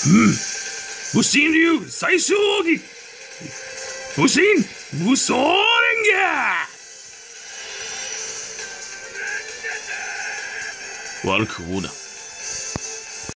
武神流最小奥義武神無双蓮華。悪く思うな。